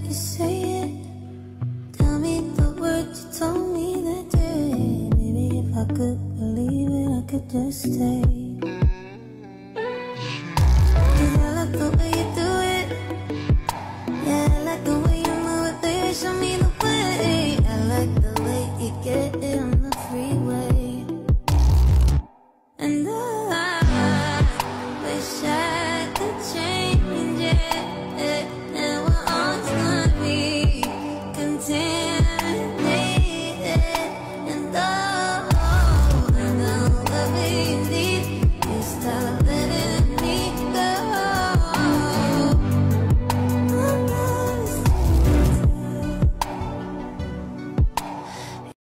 you say it. Tell me the words you told me that day. Maybe if I could believe it, I could just stay.